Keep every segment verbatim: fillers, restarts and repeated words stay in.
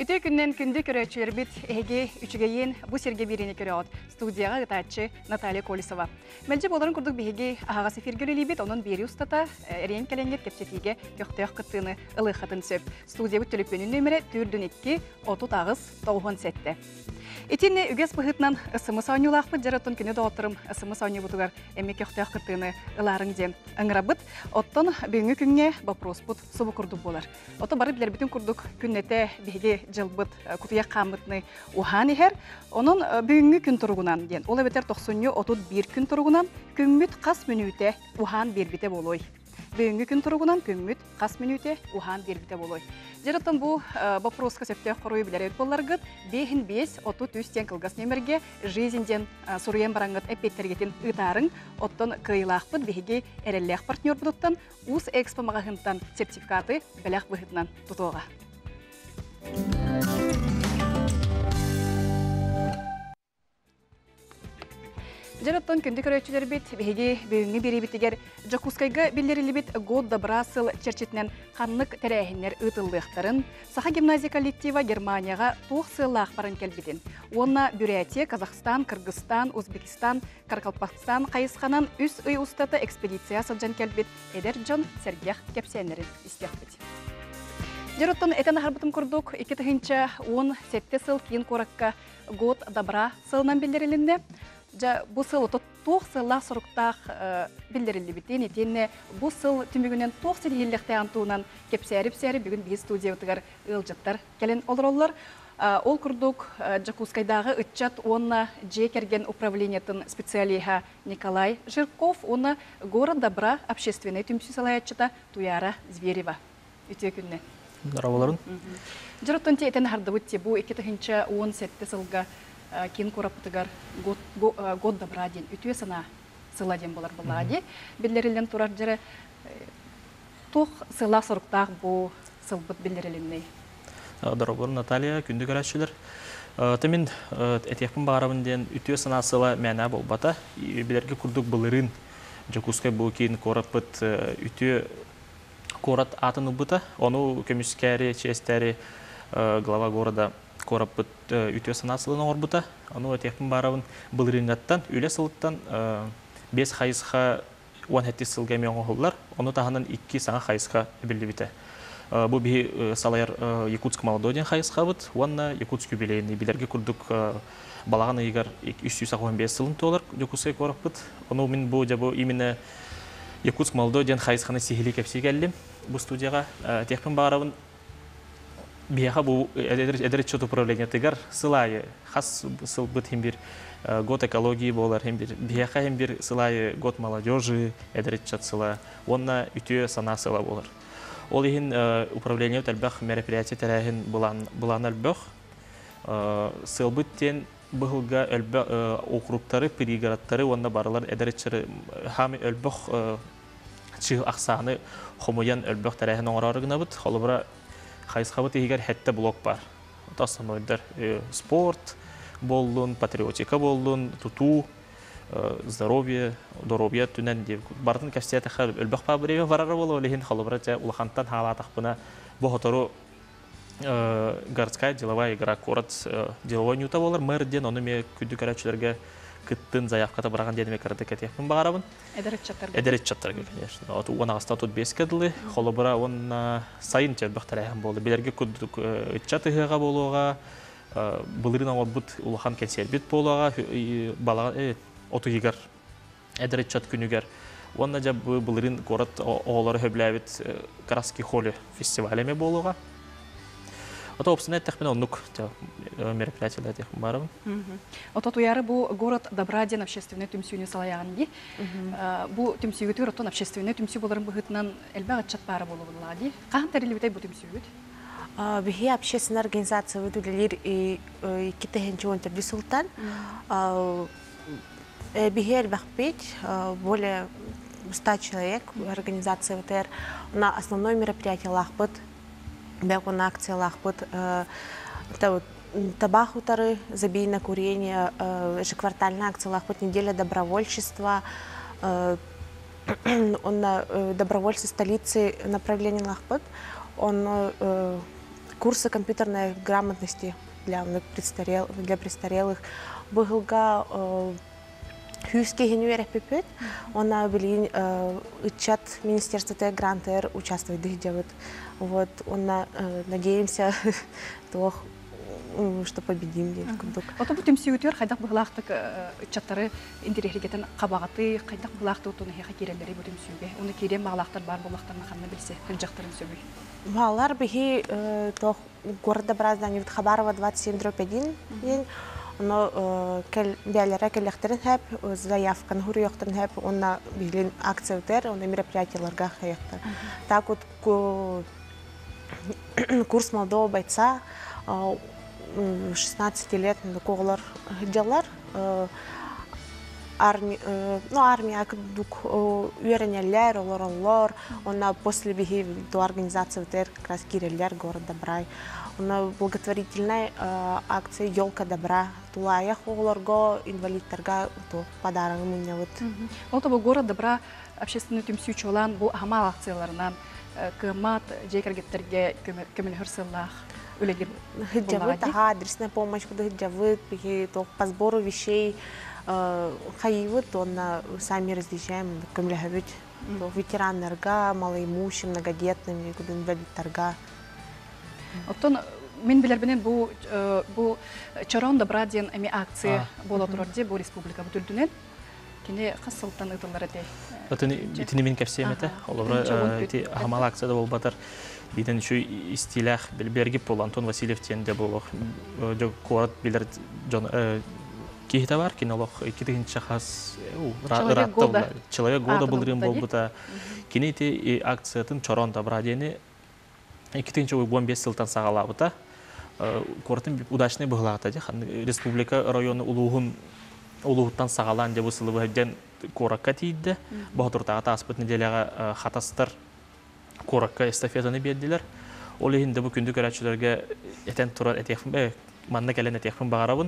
Үтө күннен күнді көрәчілер бит әге үчігейін бұ серге беріне көрәуд. Студияға ғытатшы Наталья Колесова. Мәлже боларын күрдік бейге ағаға сефергілі бит, оның бері ұстата әрен кәленгет кепсетеге көқтеяқ қыттыны ылы қытын сөп. Студия бұт төліппенің нөмірі түрдің етке отут ағыз тоғын сәтті. Итинне үгес бұғытнан ысымы сауынылақпы жаратын күні доғыттырым ысымы сауыны бұтығар әме көқтеяқ қыттыны ыларың ден. Аңырабыт, оттон бүйінгі күнге бапрос бұт сұбы күрдік болар. Оты бары білер бітін күрдік күннете бейге жылбыт кутуя қамытны ухан ехер, onun бүйінгі күн тұрғынан ден. Ол әбетер тоқсынны отут бір күн тұрғынан күмміт қас мүніте ухан бербіте болой. Бүйінгі күн тұрғынан күмміт қас мүніте ухан бербіте болой. Жараттан бұл бапросқа сөпте қорой білер өт боларғыт, бейін бес отут үстен қылғас немерге жизінден сұруен бараңғыт әпеттергетін ұтарың, оттан қиылақпыт бейге әрелләқ партнер бұдыттан, ұс экспо мағағынтан сертификаты бәләқ бұғытынан тұтуға. Жараттан күнді көрәтшілер бет, бейге бүйінгі бері бітігер Жакускайға білдерілі бет год добрасыл черчетінен қанлық тәрәхінер ұтылдықтарын, Саха гимназия коллектива Германияға тоқ сылақ барын кәлбеден. Онна Бюрятия, Казахстан, Кыргызстан, Узбекистан, Каракалпақстан қайысқанан үс үй ұстаты экспедиция сылжан кәлбет Эдер Джон Сергех кәпсәнерін істеқ бет. Жараттан әтен ақарбытым күрдік, екі тұхынша он сетте сыл кейін қораққа год добра сылынан білдерілінді. Бұл сыл тоқ сыллақ сұрықтақ білдірілді біттен, етенне бұл сыл түмігінен тоқ сілхелліқті антуынан кепсәріп-сәрі бүгін біз студия өтігер ұлжаттар кәлін олар олар. Ол күрдік Жакускайдағы үтчат онна же керген управлениятын специалиха Николай Жирков, оны город добра общественный түмсі салаятчыта Туяра Зверева. Үте күнне. Здраволарын. Жараттан те әтен харды бұтте бұл екі тұхынша он сетті сылға кен корапытыгар год добра ден, үтуе сана сыла ден болар болады. Білдерілден тұрар жәрі тоқ сыла сұрықтақ бұл сылбыт білдерілінней. Дұрабыр, Наталья, күнді көрәтшілер. Тәмен әтекпін бағарабын ден үтуе сана сыла мәна бол бата. Білерге күрдік бұлырын Жакускай бұл кен корапыт үтуе корат атын ұбыта. Оны көміскәрі, честәрі глава города корапыт үтө санасылын орбута, аны өтекпін барабын бұлырыңаттан, үлі сылыттан бес қайысқа он әтті сылға мен оғылар, оны тағынан екі саңа қайысқа білді біті. Бұл бей салайыр Якутск молодой ден қайысқа бұд, онна Якутск юбилейні білерге күрдік балаған егер үш жүз он бес сылын толар Якутскай корапыт. Оны мен бұл жабы именно Якутск молодой ден қайысқаны сихили кәпсі кәлдім бұл студияға. Өтекпін барабын Бияха бұл әдірет управление тегар сылайы, хас сыл бұд хем бір год экологии болар, хем бір бияха хем бір сылайы год молодежи әдірет чат сыла, онна үтіе сана сыла болар. Ол ехін управление тәлбәқ мероприятие тәрәхін бұлан әлбәқ, сыл бұттен бұғылға округтары, пригородтары, онна барылар әдірет чыры хам әлбәқ чығыл ақсаны хомуян әлбәқ тәрәхін оңырарығына бұд, холыбыра Хайсқабыт егер хәтті блок бар. Основнойдар спорт болдун, патриотика болдун, туту, здоровье, здоровье түнен деп. Бардың кәстияты қар өлбәқ па біреуі барары болу, олеген қалыбыра жа улахантан халатақ бұна бұғытыру городская деловая игра, город деловой нюта болар, мэрден, оны ме күдді көрәтшілерге кыттын заявката бараған дедіме кірді кәтекпін бағарабын. Әдерет чаттарға, конечно. Он ағыста тут бес кәділі, қолыбыра он сайын тәрбіқ тәрәйін болды. Белерге күддік чатығыға болуға, бұлырын ауыр бұд ұлыған кәнсербет болуға, оту егер әдерет чат күнігер. Онна жа бұлырын город оғылары хөбләбет Краски холі фестивалеме болуға. Ото опсына әттәқпен оннук мероприятиялар әттәқпен барабын. Ото туяры бұл город Добраден общественный түмсүйіне салаяған де. Бұл түмсүйі түр, оттон общественный түмсүй боларын бұғытынан әлбәғат чат бары болу болады. Қаған тәрелі бітай бұл түмсүйі? Бігі общественная организация өтілілер екі тәхенчі он төрді сұлтан. Бігі әлбәқ бет, более ста человек организация ВТР. На основное мероприятие лақпыт. Бәк на акциялах под табак утары, забей на курение, ежеквартальная акциялах под неделя добровольчества, он на добровольцы столицы направления Лахпот, он курсы компьютерной грамотности для престарел, для престарелых. Быгылга Хюске генюер пипет, она были учат министерство грантер участвует дыхдевит. Вот, он надеемся, что победим. Вот об этом сюитер, когда был лахтак чатары интерьеригетен кабагаты, когда был лахтак то нехи киреллери об этом сюбе. Он кирем малахтар бар булахтар наханна билсе, ханжахтарын сюбе. Малар бихи то города Браздани в Хабарова двадцать семь дробь один день. Но кел биалера келехтерин хеп заявкан хурьёхтерин хеп онна билин акция утер, онна мероприятияларга хаяктар. Так вот курс молодого бойца шестнадцати лет на коглар делар армия, ну армия дук увереннелер, олор, онна после биги до организации утер как раз киреллер города Брай. На благотворительной э, акции «Елка добра» тулаях олорго инвалидтарга то подарок мне вот. Вот того город добра общественный тем сючулан бу ахмал акцияларынан кымат жекергеттерге көмөлхөрсыллах үлегир. Хиджавы таха адресная помощь куда хиджавы пихи то по сбору вещей хаивы то на сами разъезжаем көмөлхөвүт то ветераннарга, малоимущим, многодетными куда инвалидтарга. Оттон мен билербенен бу бу чорон добра ден эми акция боло турарди бу республика бүтүлдүнен кене касылтан ытылар эте. Отын битини мен кепсемете. Олора ти хамал акцияда болбатар. Биден şu истилах билберги пол Антон Васильев тенде болох. Жо корот билер жон кихта бар кинолог китинче хас ратта человек года булрым болбута. Кене ти акциятын чорон добра дени Екатеринче он бес сылтан сағалабыта. Кортын удачный бұғылағыта. Республика районы ұлығыттан сағалан деп ұсылы бұғыден коракка тейді. Бұғытыртаға таспыт неделяға қатастыр коракка эстафетаны берділер. Ол егінде бұл күнді көрәтшілерге әтен тұрар әтекпін бә, манна кәлен әтекпін бағарабын.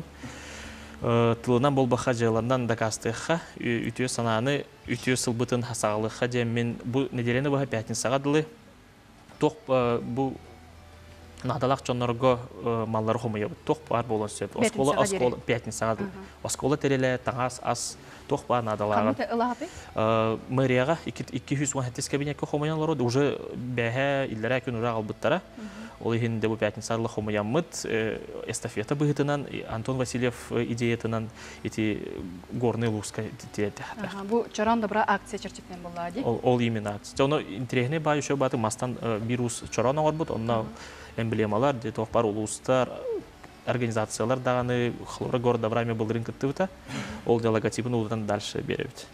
Тылынан бұл бұқа жайлардан да қастыққа, үтіе сананы, үтіе сылбытын сағалыққа демен бұл неделені бұға пятін сағадылы. Тоқ бұл надалақ жонларға маллары қомайы бұд. Тоқ бар болын сөп. Осколы пятницаға дыл. Осколы терелі, таңас, ас, тоқ бар надалаға. Қамыты ұлағы? Мэрияға екі жүз он жеті кабинетке қомайанлары уже бәхе илдері әкін ұрақ албыттара. Ол егін де бұл пятницарлы қомаянмыд. Эстафета бұғытынан, Антон Васильев идеятынан еті горный луска тиреті. Бұл чоран добра акция чертетнен болады? Ол именно акция. Оны интерегіне бай үші баты мастан бирус чоран оғар бұд. Онна эмблемалар, детоқ бар улустар, организациялар дағаны Хлора города Брайме бұлдырын күтті бұта. Ол делогатипін ұлдан дальше беребет.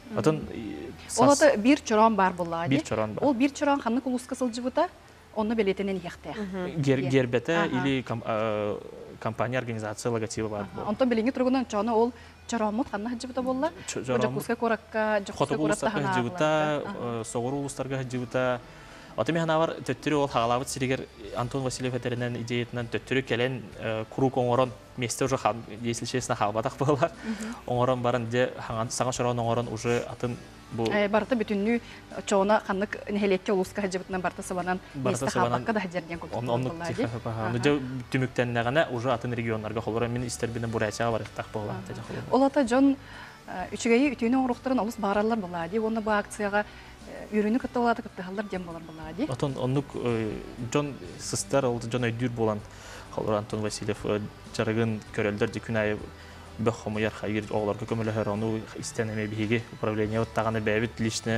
Ол аты бір чоран бар болады? Bir чоран бар. Ол бір чоран қанны құлысқа сылжы бұта? Оны белетенен еқті? Гербеті или компания, организация логотипы бар. Онтан беленге тұрғынан чоны ол чорамыт қанна хаджы бұта болла? Жакускай коракка, жакускай коратта ханағылар. Соғыр улыстарға хаджы бұта. Отымен ханавар төттірі ол хағалабыт сирегер Антон Васильев әтерінен идеятынан төттірі кәлен құрук оңырын месте уже есілшесіне хағалбатақ болар. Оңырын барын де саған шырауын оңырын уже атын бұл... Барты бүтінні чоғына қанық нәхелекке ұлысқа хаджыбытынан барты сыбанан месте хағалбаққа да хаджерден көптірді болады. Түміктеннәғіне уже атын регионларға қолыр. Мен істербені бұрайчаға барықтақ болған. Ол ата жон үчігейі ütүйінің оңырықтарын олыс бағаралар болады. Оны бұл акцияға үйрені күтті олады күтті қалдар дем болар болады. Отын онық жон сыстар, жон өйдір болан қалыр Антон Васильев жарығын көрелдер декүн айы бөх қомыяр қайыр оғыларға көмілі оны істен әме бейге управление оттағаны бәйбіт лишіне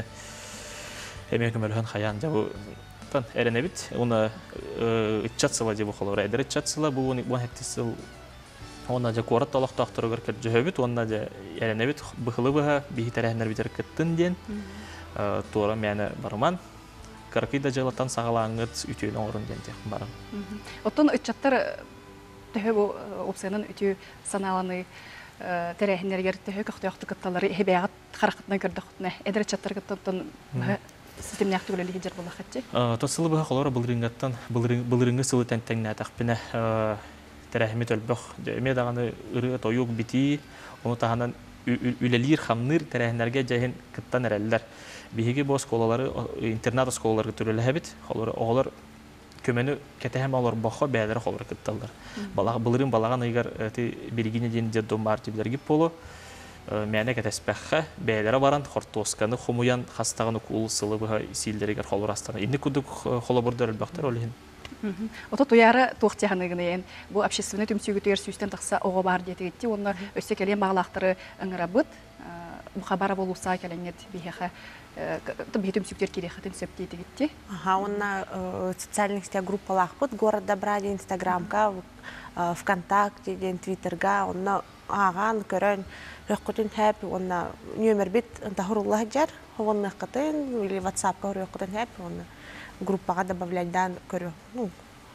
әме көміліған қаян жабы әріне біт. Оны үтчатсыла дебі қалыр. Әдір үтчатсыла бұл он әтті сыл Онна жа корат талақтақ тұрығыр кәр жөбіт, онна жа әріне біт бұқылы бұға бейі тәрәхінер бітер кіттін ден. Туора мәні барыман. Қарқида жайлаттан сағалаңыт үтейлі оңырын ден тек барым. Оттон үтчаттар түхі бұл опсияның үтеу саналаны тәрәхінергер түхі көқтіяқты кітталары әбәғат қарақытына көрді құтына. Әдір үтчаттар кіттон системіне ақты өлелі хеджер болақ әтче? Тосылы бұға қолары бұлырыңғы сылы тәнттәңіне атақпіне тәрәхімет өлбіқ. Өме дағаны ұры тойуқ біті, оны тағанан үлелер хамныр тәрәхінерге жәйін кіттан әрәлілер. Бейге бұл сколалары, интернат сколаларға түрелі әбіт. Оғылар көмөнү кетеһем олар бохо бәләре холор кытталар. Балага былырын балаган ыгар эти берегине ден дедом мартиблерги поло мәне кетеспәхә бәләре баран хортосканы хумуян хастаганы кул сылыбы силдерегер холор астана. Инде кудук холобурдар элбәхтер олин. Ото туяра туохтяханыгын бу общественный түмсүгү төр сүстен такса ого бар детигти онна өсө келен баглактыры ыңырабыт бу хабара болуса келеңет бихеха битүм сүктер кирехатын сөптейтигитти. Ага, онна социальных сетях группалахпыт город добра де инстаграмка, вконтакте де твиттерга, онна аган көрөн рөхкөтүн хэп, онна нөмер бит тахуруллах жар, ховонны кытын или ватсапка рөхкөтүн хэп, онна группага добавляйдан көрө. Ну,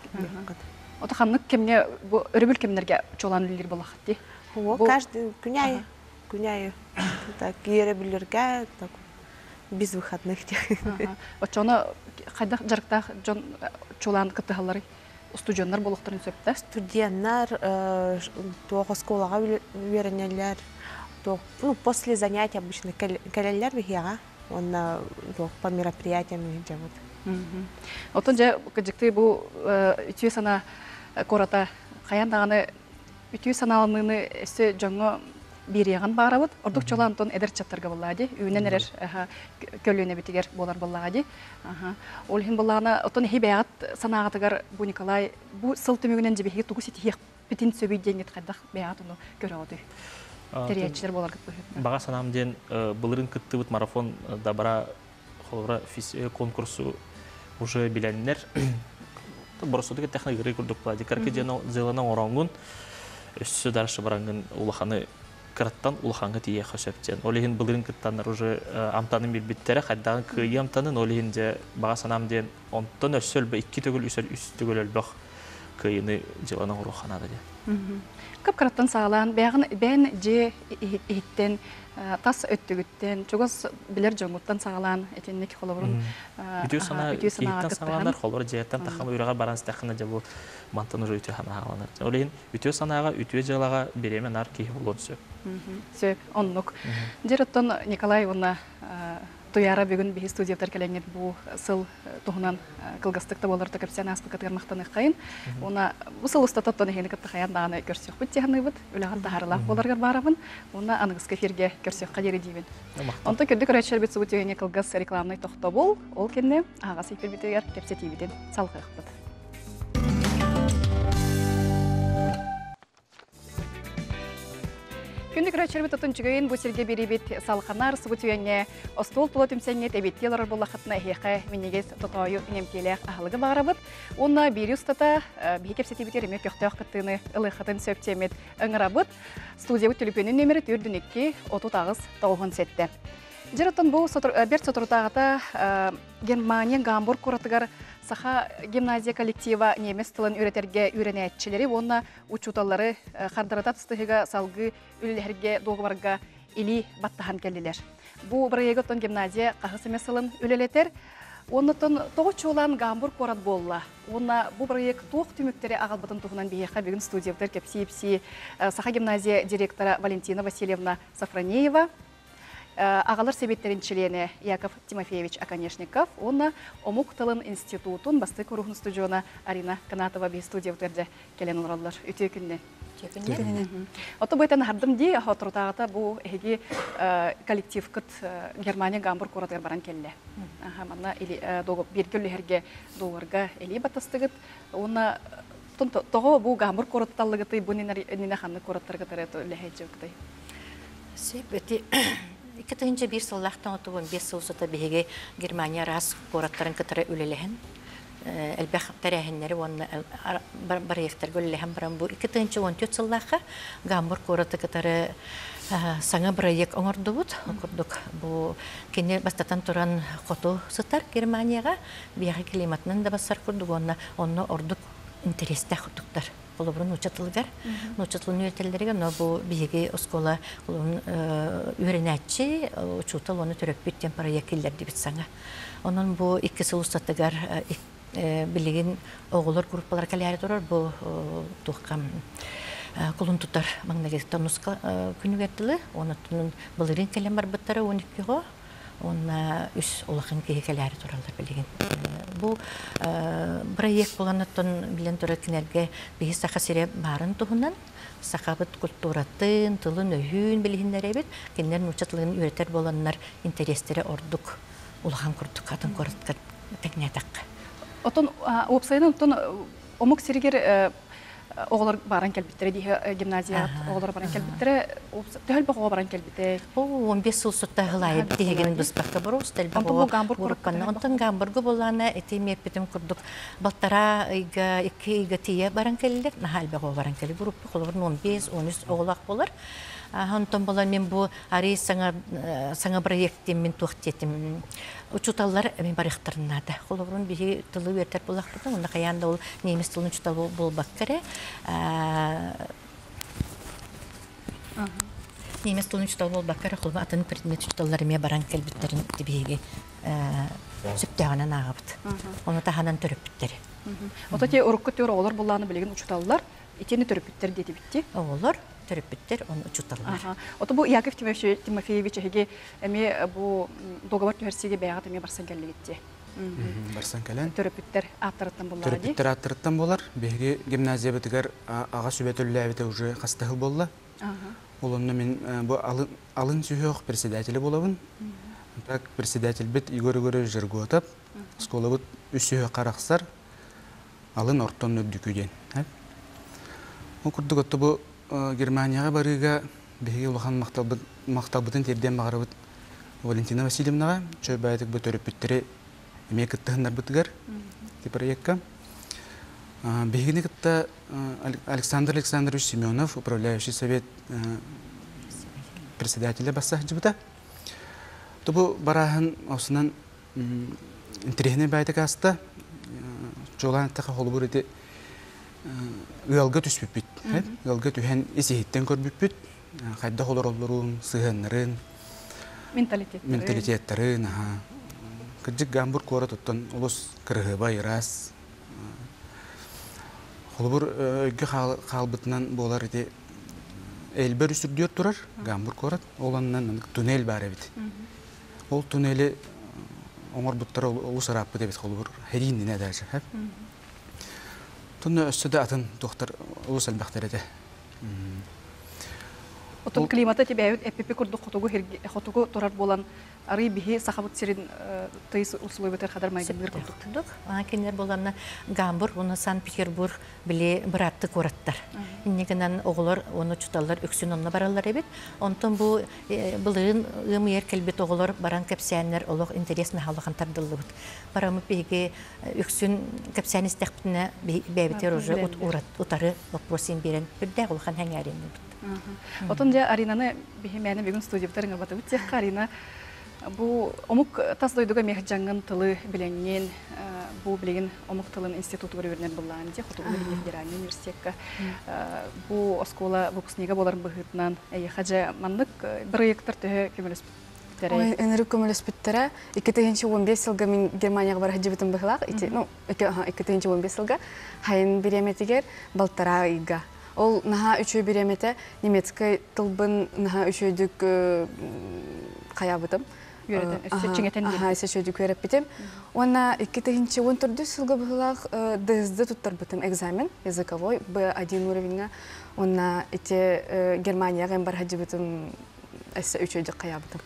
ото ханнык кемне бу өрүбүл кемнерге чолан билер болахти. О, каждый күнәй, күнәй. Так, ере билерге, так без выходных. Очоно кайда жарыкта жон чолан кытыгалары студенттер болуктарын сөптө. Студенттер тоого школага үйрөнөлөр. Ну, после занятий обычно келелер бихяга, он по мероприятиям живут. Отон же кыжыкты бу үтүү сана кората каяндаганы үтүү саналыныны эсе жоңго биреган барабыт. Ордук чолантон эдер чаттарга боллади. Үйнен эрер көлүнө битигер болар боллади. Аха. Ол хин боллагана отон хибаат санагатыгар бу Николай бу сыл төмөгүнөн жебеги тугу сити битин сөбүйдеңет кайдак баат уну көрөдү. Теречилер болар кытпы. Бага санам ден былырын кыттыбыт марафон добра холора конкурсу уже биленнер. Боросудыга технология курдук плади. Карки жена зелана орангун өссө даршы барангын улаханы караттан улаханга тие хашептен. Олихин былырын кыттандар уже амтанын билбиттере хайдагын кыйы амтанын олихин же бага санам ден онтон өссөл бе икки төгүл үсөл үс төгүл өлбөх кыйыны желана ороханада де. Кап караттан сагалан бягын бен же иттен тас өттүгүттен чогос билер жоңуттан сагалан этенник холорун бүтү сана иттен сагаландар холор жеттен тахам үйрөгөр баранс тахына же бу мантан уже үтө хана хагаланар. Олин үтө санага үтө жалага беремен ар ки болот сөп. Сөп оннук. Жероттон Николай уна туяра бүгүн би студиятар келеңет бу сыл тугунан кылгастыкта болорда көпсен аспы катырмактаны кайын. Уна бу сыл устататтан хени кытта каян даганы көрсөк бит жахныбыт. Үлөгөн тахарлап боларгар барабын. Уна аныгыз кефирге көрсөк кадери дибин. Онто көрдүк речер бит субутугене кылгас рекламный тохтобол. Ол кенне ага сыйпер битегер кепсетибиден салгыкпыт. Күндік рөчербі тұтынчығын бұл серге беребет салқанар сұбытуенне остол тұлы түмсенет әбеттелер болақытына әйеқі менегес тұтайы үнемкелек ағылығы бағарабыт. Онна бері ұстата бейі кепсетебетер еме көқтеуқ қыттыны ұлықытын сөптемет ұңырабыт. Студия өттіліпенің нөмірі түрдінекке отут ағыз тауғын сетті. Жероттан бұл берт сотыртағыта Германия Гамбург құратығар Саха гимназия коллектива немес тылын үйретерге үйренетчілері, онна учуталары қардырата тұстығыға салғы үлілерге доғыварға или баттахан келділер. Бұ біргегіттон гимназия қағысы месылын үлелетер, оннытын тоғы чолан Гамбург қорат болла. Онна бұ біргег тоқ түміктері ағалбытын тұғынан бейеқа бүгін студиявтар кепсейіпсі Саха гимназия директора Валентина Васильевна Сафронеева, ағалар себеттерін члене Яков Тимофеевич Аконешников, онна Омук тылын институтун басты көрухын студиона Арина Канатова бей студия өтерді келен оларалар өте күннен. Ото бұйтан хардым дей, отырутағыта бұл әйге коллектив күт Германия Гамбург қоратығыр баран келі. Манна бір көлі әрге доғырға әлі батастығыт. Онна тоғы бұл Гамбург қоратталығыты, бұл нені қанны қораттарғытары ләхет жөкті. Сөйбеті Икетинче бир сыллахтан отугун бес сылсыта беге Германия рас кораттарын кытары үлелеген. Элбэх тарихиннери онна барыектер гөллеген баран бу икетинче он төрт сыллахка Гамбург кораты кытары саңа проект оңордубут. Курдук бу кене бастатан туран коту сытар Германияга бияга климатынан да басар курдук онна онно ордук интересте хутуктар. Олобрун учатылгар, учатылын үйретелдерге, но бу биеге оскола үйренәтчі, учутал оны төрөп бүттен проект келдерді бит саңа. Onun bu iki sılustatıgar bilgin oğullar gruplar kalari durur bu tuhkam kulun tutar mangda gezitten nuska günü vertili. Onun bunun bilgin kalem var bittere on iki go. онна үс улахын кехекеләре туралар билеген. Бу проект булганнан билен туры кинерге бихи сахасире барын туһунан сахабыт культуратын, тылын өйүн билгеннәре бит, киннәр нучатлыгын үйрәтер боланнар интересләре ордук улахан курдук хатын корытка текнәтәк. Отон опсайдан отон омук сиргер оғылар баран келбеттері дейі гимназият оғылар баран келбеттері төхіл бақ оға баран келбеттері. О, он бес сыл сұтта ғылайы бітеген біз баққа бұру, стәл бақ оға бұрыққанна. Онтан гамбурғы боланы әтем еппетім күрдік. Балтара екі игі тие баран келдер, нахал бақ оға баран келі бұрып бұқылығырын он бес он үч оғылақ болар. Онтан болан мен бұл арей саңа проекттен мен туақтетім. Учуталлар мен барықтарына да. Қолығырын бейі тылы вертер болақ бұдың. Онда қаянда ол немес тылын учутал бол баққары. Немес тылын учутал бол баққары қолба атын предмет учуталлары ме баран кәлбіттерін бейге сүптеғанан ағабыд. Оны таханан түріп біттері. Ота те ұрыққы төр олар болағаны білеген учуталлар етені түріп біттері деті бітті? Олар түріп біттер, оны учуталлар. Ота бұл Яков Тимофеевич әге әме бұл договор түрсеге бәяғат әме барсан кәлі кетті. Барсан кәлін. Түріпіттер аттырыттан болар. Түріпіттер аттырыттан болар. Беге гимназия бітігер аға сөбетілі әбеті уже қастығыл болла. Олымны мен бұл алын сүйеуқ председателі болабын. Так председатель бит игөр-игөр жыргу атап, скола бит үс сүйеуқ қарақсар, алын ортон өддікуден. Ол күрдік отты бұл Германияға барыға беге улахан мақталбытын терден бағарабыт Валентина Васильевнаға чөй бәйтік бұт өріп бүттері еме кіттіғындар бұтығар проектқа. Бегені кітті Александр Александрович Семенов, управляющий совет председателя бассақ жібіті. Бұл барағын осынан интерегіне бәйтік асты. Жолан әттіға қолы бұр еті ұялға түспіп бүт. Ұялға түхен есейттен көрбіп бүт. Қайда қолыр олырын, сығынларын, менталитеттарын. Кірджік гамбур қоры тұттан ұлыс кірғы байырас. Қолы бұр өйгі қалбытынан болар еті әлбір үсірдер тұрар, гамбур қоры. Оланынан туннель бар әбет. Ол туннелі оңыр бұттары ұлыс арапы дебет қолы бұр. Хәрейінден әдәжі. Тұнны өссіді атын доқтар ұлыс әлбәқтер еді. Отын климаты тебе әппепе күрді қотуғы тұрар болан ары бихи сақабыт серін тыйыс ұсылы бөтер қадар майгендер күрдік. Кенер боланна Гамбург, оны Санкт-Петербург біле бұратты көраттар. Иннегінен оғылар, оны чуталар, өксін онына баралар әбет. Онтын бұл бұлығын ұмы ер кәлбет оғылар баран кәпсәнлер олық интересны халықын тардылы бұд. Барамы бейге өксін кәпсән істәқпітіне бәйбетер ұжы ұтары вопросин берен бірді ұлған әңәрені бұд. Отын жа Аринаны беймәні бегін студиябтарыңа баты өттеққа Арина бұл омық тас дойдуға мех жаңын тылы біленген бұл білеген омық тылын институт өрінен болған де құтылы федеральный университетка бұл оскола выпускнига боларын бұғытынан қажа мандық бір ектір түхі көмелес біттері? Энері көмелес біттері екі мың он бес жылға мен Германияға бар хәджібітін бұғылақ екі мың он бес жылға хайын береметігер балтара иға. Ол наха үшөй береметі немецкай тылбын наха үшөйдік қаябытым. Әсі үшөйдік өріп бітім. Онна екі мың он төрт жылғы бұғылақ ДСД тұттар бітім экзамен, языковой, бэ один уровеньна. Онна әте Германияға бар хәджібітім әсі үшөйдік қаябытым.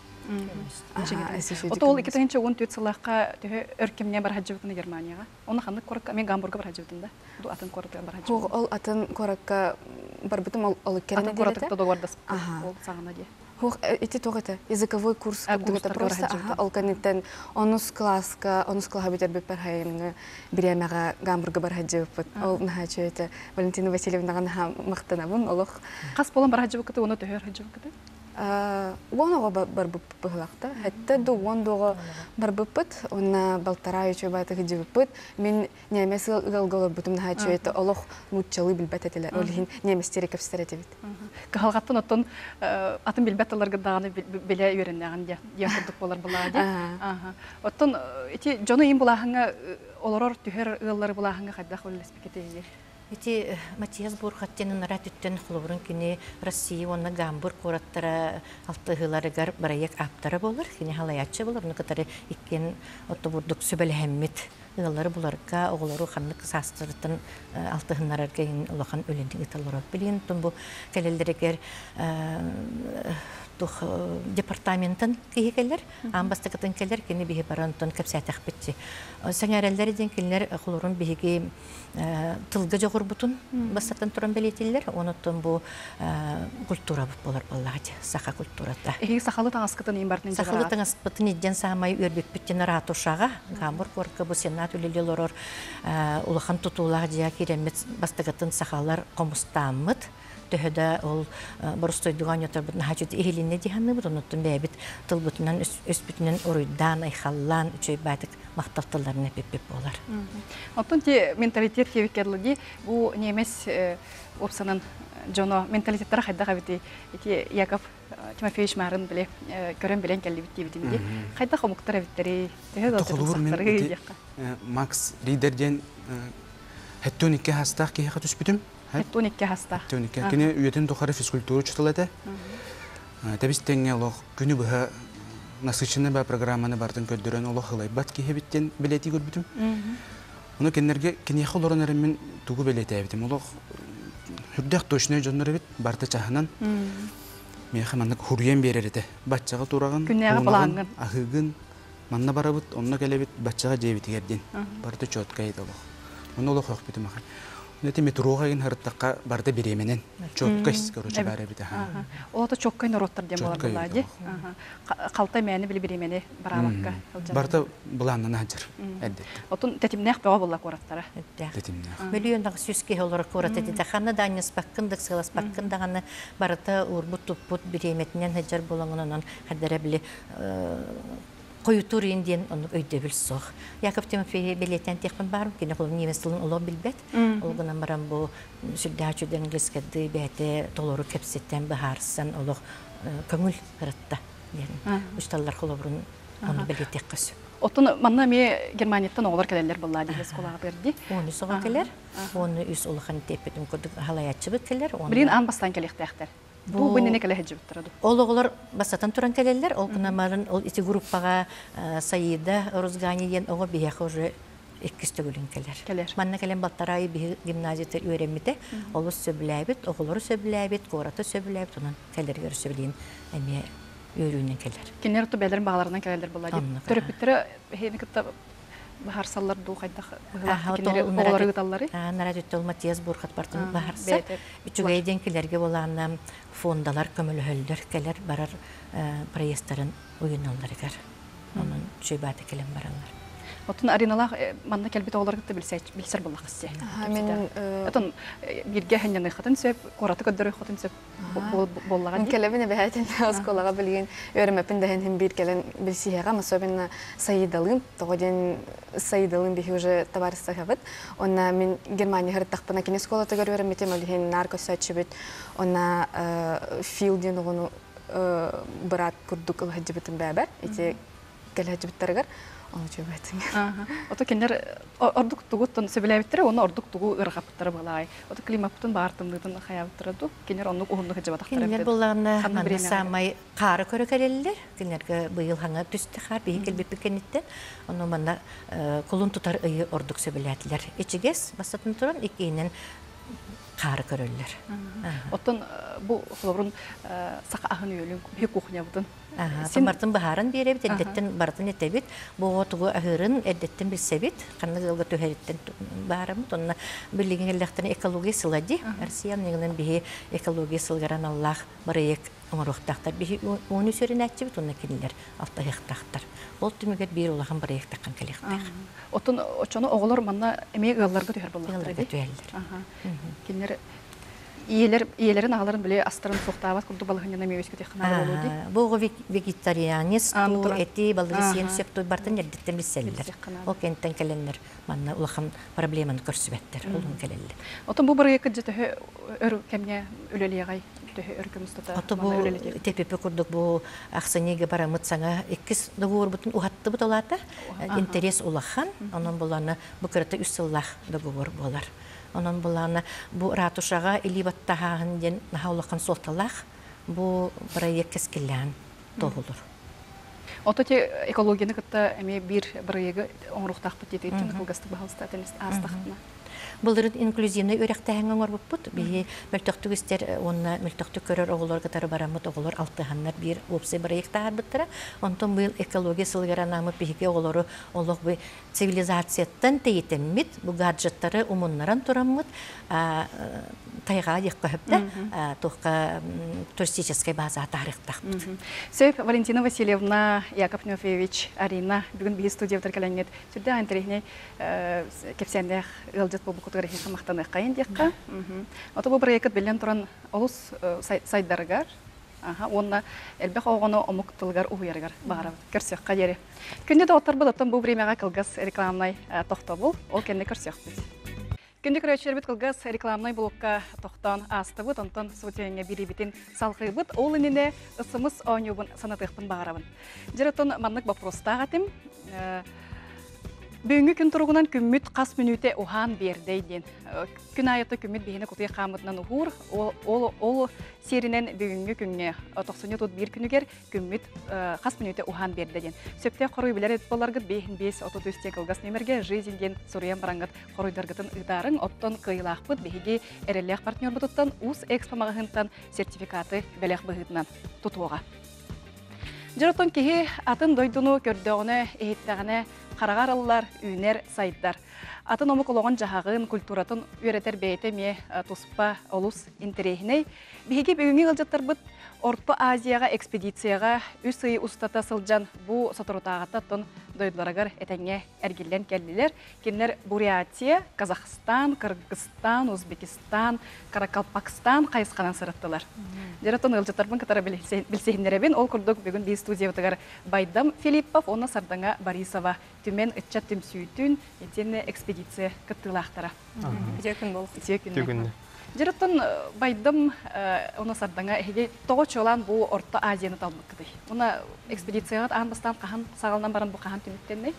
Ота ол екі мың он төрт жылаққа өркемне бар хаджыбытыны Германияға. Оны қандық қорыққа, мен Гамбургға бар хаджыбытында. Бұл атын қорыққа бар хаджыбытында. Ол атын қорыққа бар бұтым ол керене дереті? Атын қорықта доғардас ол сағына де. Эти тоғыты, языковой курс күрдігіті просто. Ол кәнеттен онус класска, онус клаға бетер беппер хайынғы біремеға Гамбургға бар хаджыбыт. Ол наға чөйті Валентина Васильевнаға наға мақтанабын, олық. Қас болан бар хаджыбыкыты, оны төхер хаджыбыкыты? Уоного бар бұппығылақта. Әтті ду уондоғы бар бұппыт, оны балтара үші байты ғыджы бұппыт. Мен немес ғылғылы бұтым наға чөйті олық мұтчалы білбәт әтілі. Олығын неместері көпістер әтебет. Қағалғаттың оттың атын білбәт оларға дағаны біле үйреннәғын ден құрдық болар бұлағы. Оттың жоны ең бұлағыңа оларор түхер ұғылары бұлағыңа қайдақ өлі леспекеті егер? Эти Матиас Бурхаттен нарат үттен хлорун кини Россия онна Гамбург кораттара алтыгыларыгар бараяк аптара болар. Кини халаячы болар. Оны катары иккен оттобурдук сөбелехеммит. Ыгалары буларга оголору ханнык састырытын алтыгыннарарга улахан өлендик италлар билген тумбу келелдерегер тух департаментын кийгелер, амбастыгытын келер кини бихи барантон кепсәтәх битти. Сәңәрәләр ден килер хлорун бихиги тылга жогорбутун бастан туран белетиллер, онуттан бу культура болар баллагы, саха культурада. Эги сахалы таңаскытын имбартын жагара. Сахалы таңаскытын иден самай өрбек биттен ратушага, Гамбург корка бу сенат үлелелор улахан тутулар дия киремет бастыгытын сахалар комустаммыт. Төһөдө ол борстойдуган ятырбытын хажыт ихилинне диханны бут онуттун бэбит тылбытынан өспүтүнөн уруйдан айхаллан үчөй байтык макталтыларын эпеп болар. Оттон те менталитет кебикерлиги бу немес опсанын жоно менталитеттер хайда габити ити Яков Тимофеевич Марын биле көрөн билен келди битти битимди. Хайда хомуктар биттери төһөдө Макс Ридерден хеттоникке хастах ки хатус бүтүм. Хеттоникке хаста. Хеттоникке кини үйөтөн тохары физкультура чытылады. Табистеңге лох күнү быха насыщенный ба программаны бардын көддөрөн олох хылай бат ки хебиттен билети көрбүтүм. Уну кеннерге кини холорон мен тугу билети эбитим. Олох хүрдөх точно жоннор бит барта чаханан. Мен хаманны хурген берерде. Батчага тураган, ахыгын манна барабыт, онна келебит батчага жебитигерден. Барта чотка эди олох. Уну олох ок битим аха. Нете метроға ген хырттакка барда беременен чоткайс короче бары бите. Ото чоккай нороттар дем болар булади. Калта мәне биле беремене барабакка. Барда буланнан хаҗыр. Әдде. Отун тетимнәх бага булла кораттара. Тетимнәх. Миллиондагы сүзге олар корат эти таханна даньяс паккындык сылас паккындаганы барата урбут туппут береметнен хаҗыр булангынан хәдәре биле Коютур инден он өйдө билсох. Яков Тимофеев билетен техпен барым, кине кулун неместилин уло билбет. Ол гынан барам бу сүлдәчүден гескеди бете толору кепсеттен бахарсан олог көңүл кырытта. Ушталлар холобрун оны билетек кыз. Отун манна ме Германияттан оглар келелер булла дигес кулага берди. Оны сога келер. Оны үс улхан тепетин көдүк халаячы бит келер. Бирин ан бастан келектектер. Бу бинене келе хәҗиб торады. Ологлар басатан туран келелер. Ол кунамарын ол ити группага Саида Розганиен ого биях уже иккистөгүлүн келер. Манна келен баттарай би гимназияда өйрәнмите. Ол сөбләбит, оглары сөбләбит, кораты сөбләбит, онан келер görсөблин. Эме өйрөнүн келер. Кинер то белерин багларынан келелер булады. Төрөпүттөр хени кытта бахарсаллар ду кайда оглары гыталлары. Нарадыттыл Матиас Бурхат бартын бахарса. Үчүгәйден келерге боланнан фондалар көмөлһөлдөр келер барар проекттарын уйналларыгар. Онун чөйбаты келен баралар. Отун ареналар манна келбит оглар гытты билсә билсер буллаксы. Мен отун бирге хәннәне хатын сөп, кораты көддөрө хатын сөп боллаган. Келебине бәһәтен осколага билген өрмәпен дәһен һәм бир келен билсиһәгә особенно Саидалым, тогоден Саидалым бихи уже товарища хабат. Онна мен Германия хәртәхпана кине скола тагыр өрмәтем алген наркосачыбыт. Онна филден огону брат курдук хәҗибетен бәбәр. Ите келәҗибеттәргә Ага. Ото кенер ордук тугуттан сөбеләбиттер, оны ордук тугу ыргаптары балай. Ото климаттын бартымдыгын хаябыттырды. Кенер оны угунду хәҗәбатактар. Кенер булганны ханна самай кары көрө келелер. Кенерге быйыл хаңа түсте хар бихил бипкенитте. Оны манда кулун тутар ый ордук сөбеләтләр. Ичигес басатын туран икенен кары көрөлләр. Оттон бу хлорун сака ахын өйлүн бик кухня бутун. Сен бартын бахарын беребит, эддеттен бартын этебит, бу отугу ахырын эддеттен билсебит, канны гылга төһәреттен барам, тонна билеген электен экология сылади, Россия негенен бихи экология сылгаран Аллах барыек оңорохтактар бихи оны сөренәтчи бит онна кинилер, алта хектактар. Ол түмөгөт бир улаган барыек таккан келектер. Отон очону оголор манна эме гылларга төһәр булдылар бит. Кинер Иелер, иелерин агаларын биле астырын соктабат курду балыгынына мебескет ихнар болуди. Бу вегетарианец, ту эти балыгысен септой бартын ярдеттен билселлер. Ол кенттен келенлер манна улахан проблеманы көрсүбеттер, улун келеллер. Отон бу бары экинчи төһө өр кемне үлелегай төһө өркөмүстөтө. Ото бу тепепе курдук бу аксанеге барамыт саңа эккис договор бутун ухатты буталата. Интерес улахан, анан буланы бу кырата үч сыллах договор болар. Онон буланы бу ратушага илибаттаһын ден наһаулакан соталах бу проект кескиллән тоғулur. Ото те экологияны кытта эми бир бырыгы оңруктак бит дейт үчүн кылгастык баһалста тенес астахтына. Булдырын инклюзивный үрәктәһәнгән орбут бии мөлтөктүгестер онна мөлтөктү көрөр оголор гатары барамыт оголор алтыганнар бир опсы проекттар биттера. Онтон быйыл экология сылгаранамы биһиге оголору олог бу цивилизацияттан тейтеммит бу гаджеттары умуннаран тураммыт тайга яккаһыпта тохка туристическая база тарихтах. Сөйп Валентина Васильевна, Яков Нёфевич, Арина бүгүн бии студия өтөркәләнгән. Сүрдә антрехне кепсәндә ылдыт бу кутыры самахтаны кайын дикка. Ото бу проект белән туран олус сайдаргар. Аха, онна элбек огоно омуктылгар уяргар бара. Көрсөк кадери. Күндә дә отар булып бу времяга кылгас рекламнай тохтобул. Ол кенне көрсөк бит. Күндә көрәчәр бит кылгас рекламнай блокка тохтан асты бит, онтан сутеңе бири битен салкы бит. Ол инде ысымыз онюбун санатыктан багарабын. Жиратон маннык вопроста гатым. Бүгүнкү күн туругунан күммүт кас мүнүтэ ухан бердейден. Күн айыты күммүт бейіне кутуя қамытынан ухур, ол серинен бүгүнкү күнге тоқсыны тут бир күнігер күммүт кас мүнүтэ ухан бердейден. Сөпте қоруй білер ет боларгыт бейін бейс отут үсте кылгас немерге жизньден суриян барангыт қоруйдаргытын ыдарын оттон кыйлақпыт бейге әрелек партнер бұтыттан ус экспомағығынтан сертификаты бәлек бұғытынан тұтуға. Жыротон кеге атын дойдуну көрдöğüne эһиттәгенә карагар аллар, үйнер сайттар. Атын омукологон жахагын, культуратын үйрәтер бәйте ме туспа олус интерехне. Биге бүгүнкү кылжаттар бут Орто Азияга экспедицияга үс ый устата сылжан бу сатырутагата тон дойдуларагар этеңе эргилен келдилер. Кинлер Бурятия, Казахстан, Кыргызстан, Узбекистан, Каракалпакстан кайысканан сырыттылар. Жыротон кылжаттарбын катара билсехиннеребин ол курдук бүгүн би студиябытыгар Байдам Филиппов, онна Сардаңа Борисова түмен ытчат түмсүйтүн этене экспедиция кыттылактара. Жекүн бол. Жекүн. Жырыттан Байдам онна Сардаңа эге того чолан бу Орто Азияны талбыкты. Уна экспедицияга анбастан кахан сагалнан баран бу кахан түмүттенне.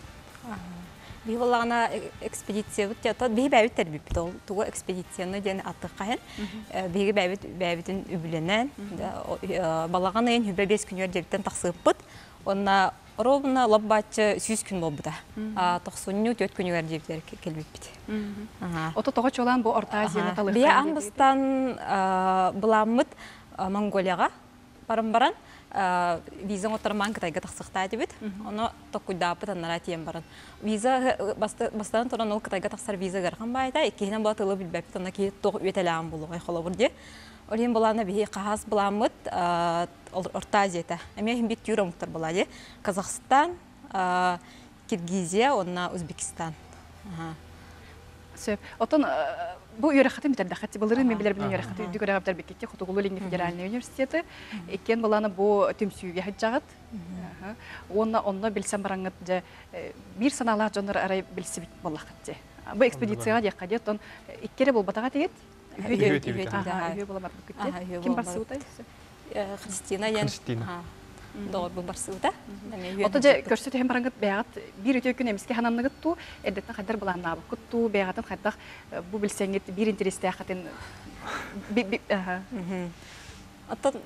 Би балана экспедиция бит ята би бәбит тербип тол туга экспедицияны ден атты кайын. Биге бәбит бәбитин үбүленен балаган ен хүбе бес күнөр дептен таксыппыт. Онна ровно лаббачы сүз күн болбута. А токсонню төрт күнөр дептер келбиппит. Ага. Ото того чолан бу Орто Азияны талыкты. Би анбастан буламыт Монголияга барам-баран виза отарман кытайга таксыкта дебит. Оны токуйдапы танара тием баран. Виза бастан туран ол кытайга таксар виза гарган байда, икенен батылы билбеп тана ки тог үтеләм булугай холобурди. Олин буланы би кагаз буламыт Орто Азияда. Эме хим бит юрамыктар булади. Казахстан, Киргизия, онна Узбекистан. Ага. Сөп. Отон бу юрахатын битердахати булырын мен билер билен юрахаты дүгөрө аптар бекетте Хотугулу Ленин федеральный университеты. Экен баланы бу төмсүйгө хаҗагат. Онна онна билсем бараңыт же бир саналар жонор арай билсибит боллакатты. Бу экспедицияга якка тон иккере болбатага тегет. Үйө бола барып кетти. Ким барсы утай? Христина ян. Доор бу барсыда. Ото же көрсөтө hem барангыт бягат бир өтө күн эмиске хананныгыт ту эдеттен кадар буланна бу кутту бягатын кадак бу билсеңет бир интересте хатын би аха. Аттан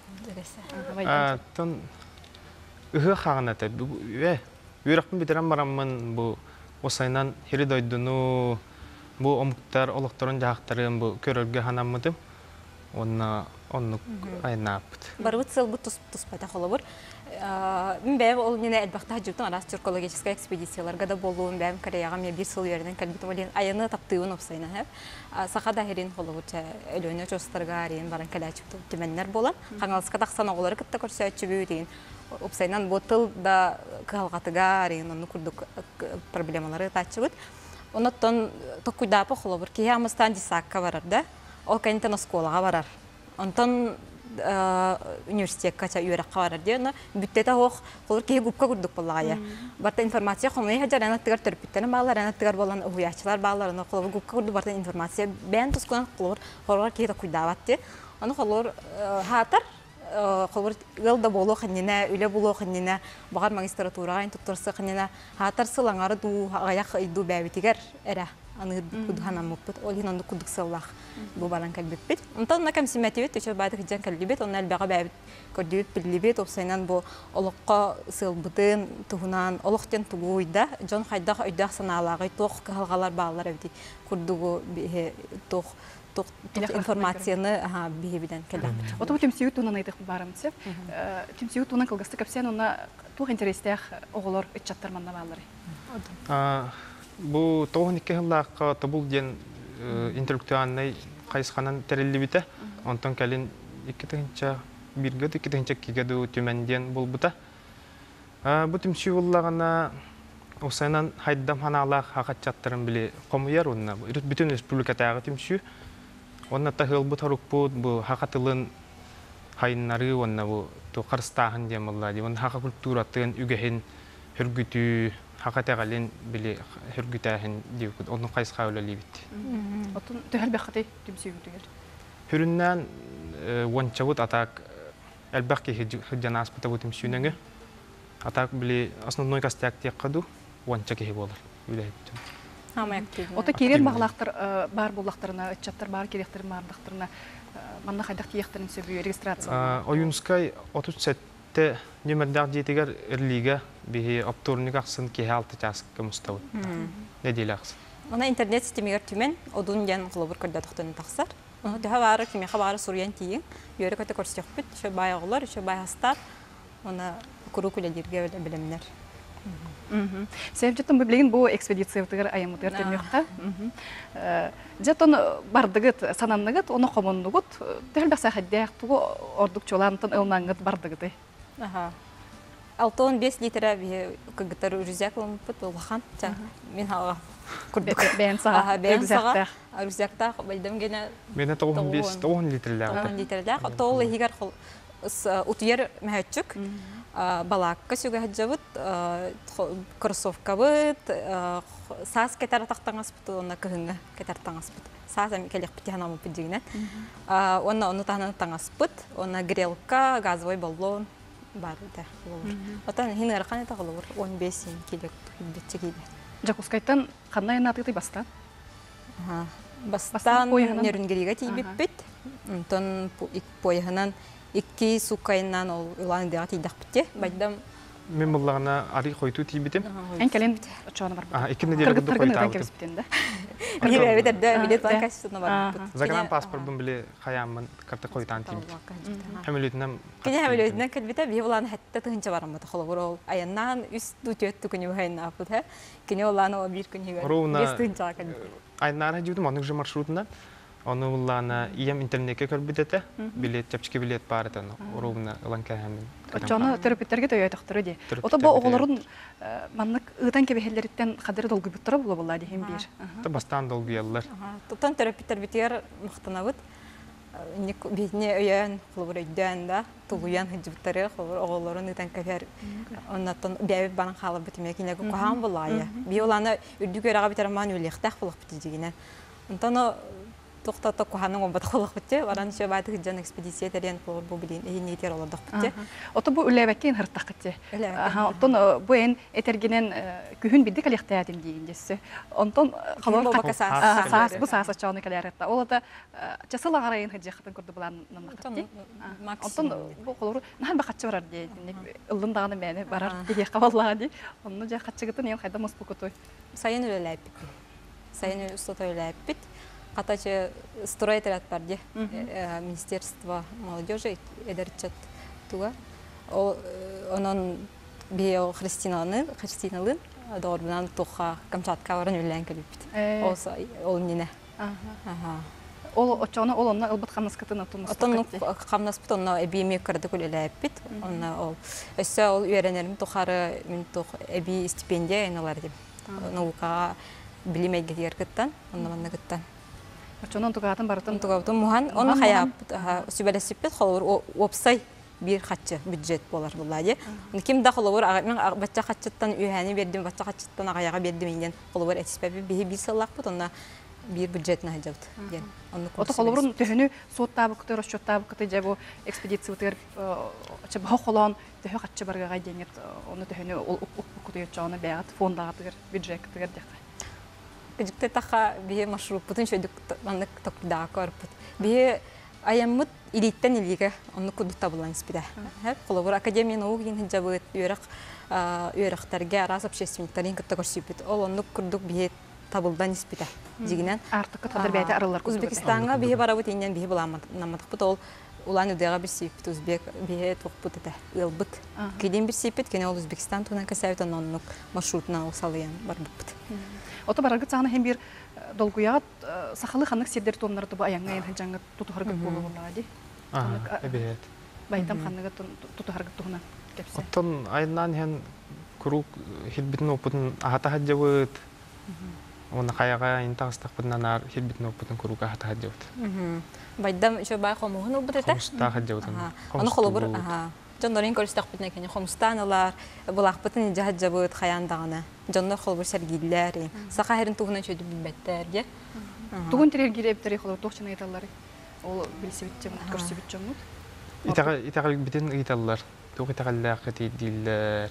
А тон ыгы хагыната бу э үйрөкпүн битерем бараммын бу осайнан хери дойдуну бу омуктар олокторун жактарын бу көрөргө ханаммытым. Онна оннук айнапт. Барбыт сылбыт туспайта холобур. Мен бәм ол мене әлбәхтә җүтен арас түркологическая экспедицияларга да болуым бәм Кореяга мен бир сыл йөрдән калбит олен аяны таптыгын опсайна һәм. Сахада һерин холобур өлөнө чостарга арен баран калачып төмәннәр була. Хаңалыска таксан оглары кытта көрсәтчү бүү деген. Опсайнан ботыл да калгатыга арен аны курдук проблемалары тачыбыт. Оннан токуйдапы холобур ки хамыстан дисакка барар да. Ол кайнтан школага барар. Онтон университетка ча үйрәккә барар дигән. Бүттәтә хох, булыр ки губка күрдек буллагая. Барта информация хомлый хаҗарана тигәр төрпиттән балларына тигәр балан уячылар балларына кулы губка күрдек барта информация бән тускан кулыр, хорар ки да куйдаватты. Аны холор хатар холор гылда болу ханнина, үле болу ханнина, багар магистратурага интуктурсы ханнина, хатар сылаңары ду аяк иду бәбитигәр эре. аны кудхан амыппыт ол хин онду кудук сыллах бу баран калбиппит онтон на кем симметивит өчө баады хиджан калбипит он албага бәбит көрдүбүт биллибит опсайнан бу олокко сылбытын тугунан олоктен тугуйда жон хайдах өйдах санаалагы тох калгалар баалар эбити курдугу тох тох информацияны ага бихебиден келем ото темсиют унан айтык барымсып темсиют унан кылгысты капсен уна тух интерестех оголор ичаттар манна баалары бу тоғникке хыллааққа табул ден интеллектуальный қайысқанан тәрелі онтон кәлін екі тігінші бірге екі тігінші кегеді төменден бұл бұта. Бұ түмші ұллағына осайынан хайдам ханалақ хақатчаттырын біле қомыяр онына. Бүтін республикатағы түмші. Онына тағыл бұт арық бұд, бұ хақатылын хайыннары онына бұ қарыстағын дем ұллады. Оны хақа культуратын үгіхін хүргүтü хақатағален біле хүргүтәхін деугід. Оның қайысқа өлі бітті. Отын төхәл бәққаты түмсі үгітігер? Хүріннен ончавыт атак әлбәқке хыджан аспыта бұтым сүйніңі. Атак біле основной кастяк тек қаду онча кехе болыр. Ота керен бағылақтар бар болақтарына, үтчаттар бар керектерін бардықтарына манна қайдақ тиектірін сөбүй регистрация? Ойынскай отыз сәтті нөмірдақ жетігер үрліге бейі обторник ақсын кеге алты часыққа мұстауы. Недейлі ақсын. Она интернет системегер түмен, одун ден қылыбыр көрді тұқтыны тақсар. Төһә бары кеме хабары сурьян тиен. Йөрек өтө көрсөк бит, шо бай оглар, шо бай хастар. Оны куру күләдергә белемнәр. Мм. Сәбҗәтен билген бу экспедиция үтәгәр аямытыр төньякта. Мм. Җәтон бардыгыт, сананныгыт, оны комоннугыт, тәлбә сәхәддә тугы ордук чолантын ылнаңгыт бардыгыты. Аха. Алтон беш литр бе кыгытар рүзәклем бит улхан. Мен ха курдук бен сага, рюкзактар. Рюкзактар байдым генә. Менә тоғыз беш тоғыз литрләр. тоғыз литрләр. Толы һигәр хол утьер мәһәчүк. Балакка сүгә хаҗабыт, кроссовка бит, сас кетәр тактаңас бит, онна кыһыңга кетәр таңас бит. Сас әм келек бит янамы бит дигән. Онна оны таңан таңас бит, онна грелка, газовый баллон бар иде. Отан һин аркан итә гылыр, он беш килек бит чигиде. Жакускайттан кандай натыты баста? Ага. Бастан нерүнгеригә тибеп бит. Онтон пояһынан икки сукайнан ол улан дигә тидәк битте. Байдам мен буллагына ари койту тибитем. Эн келен чона бар. А, икене дигә дә койту. Мирә бит дә билет банкасына бар. Загран паспортым биле хаямын карта койтан тибит. Хәмилетнәм. Кине хәмилетнәм кәлбитә би улан хәтта тынча барам та холовыр ол. Аяннан үст дүтөт күнү хайна апты. Кине улан о бир күнү бер тынча кәлбит. Айнара җүдем аның җы маршрутынан. Оны уллана ием интернетке көлбүтәтә. Билет чапчыки билет бар итә. Уруна ланка һәм. Ачаны терапевттерге тәйә тахтыры ди. Ота бу огларын маннык ытан кебеһелләрдән кадәр долгы бутыра була була ди һәм бир. Та бастан долгы яллар. Тотан терапевттер битер мактанабыт. Ник битне өян клубрыйдан да, тулуян хиҗбиттәре огларын ытан кәфәр. Оннан бәбе банан халып битмәк инә куһам булая. Би уланы үдүгәргә битер мануэлих тахлык бит дигән. Онтан тоқтата куханың обат холох битте, баран ше бат хиҗан экспедиция терен бу билин эйнетер олдык битте. Ото бу үләбәккен хыртак китте. Аха, онтон бу эн этергенен күһүн бидде коллектаятын дигәндәсе. Онтон халар каса сас бу саса чаны калярытта. Ол да часыла гарайын хиҗахтын күрде булан нәмәкте. Онтон бу холор нәһән бакчы барар ди. Ылдындагы мәне барар диге кавалла ди. Онны жа качыгытын ен хайда моспукотой. Сайын үләләп. Сайын устата үләп бит. Катачы строитель атпарды. Министерство молодежи эдерчат туга. Ол онон био Христинаны, Христиналын дорбынан тоха Камчатка баран үлән килеп. Ол ол нене. Аха. Ол очоны ол онна ылбыт камнаскытына тумас. Отон камнаспыт онна эбиме кырды күләләп бит. Онна ол өссә ол үйрәнерим тохары мин тох эби стипендия айналар дип. Наукага билимәгә дигәргәттән, онна манна гыттан. Очонон тугатын бартын тугатын мухан оны хаяп сүбәләсеп холор опсай бир хатчы бюджет болар булады. Ким да холор мен бачча хатчыттан үйәне бердим, бачча хатчыттан агаяга бердим инде. Холор этиспәбе бир бир саллак бут, онда бир бюджетна хаҗабыт. Онны ото холорун төһөнү соттабы көтөр шоттабы көтө жабы экспедиция үтер чаба холон төһө хатчы барга гайдеңет. Оны төһөнү ол көтө чаны бәят фондагы бюджет тегер дикә. Кыжыкты таха бие маршрут бутын шөйдүк маннык токда корпут. Бие аяммыт илиттен илиге онны кудут табылан испиде. Хеп колобур академия наук ин жабыт үйрак үйрактарга арас общественниктарин кытта көрсүпүт. Ол онны курдук бие табылдан испиде. Дигинен артык кытадыр бәйте аралар курдук. Узбекистанга бие барабыт инен бие буламадык бут ол улан үдега бир сипит узбек бие токпут эте. Ылбыт. Кеден бир сипит, кене ол Узбекистан туна касабытан оннук маршрутна салыян барбыт. Ото бараргы цағына hem bir долгуят сахалы ханнык сердер тоннары туба аяңна ен жаңы тутухаргы болу болады. Ага, эбет. Байтам ханныгы тутухаргы тугына кепсе. Оттон айнан хен круг хилбитин опытын ахата хаджабыт. Оны каяга интагыстак бутнанар хилбитин опытын круг ахата хаджабыт. Байдам еще бай хомугын убыт эте. Хомуста хаджабыт. Аны холобур, ага. Жоннорин көрүстак битне кене хомустаналар, булак бутын жаһаджабыт хаяндагына. Жоннор холобур сергийлер. Сака херин тугунан чөйдү билбеттерге. Тугун терер кирептери холобур тохчана айталар. Ол билсебитчем, көрсөбүтчем. Итага итага битен ыйталлар. Тугы итагаллак диллер.